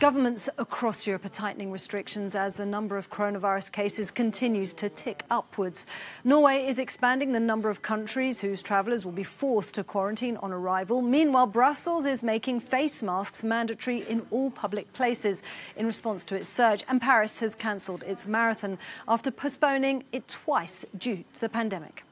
Governments across Europe are tightening restrictions as the number of coronavirus cases continues to tick upwards. Norway is expanding the number of countries whose travellers will be forced to quarantine on arrival. Meanwhile, Brussels is making face masks mandatory in all public places in response to its surge. And Paris has cancelled its marathon after postponing it twice due to the pandemic.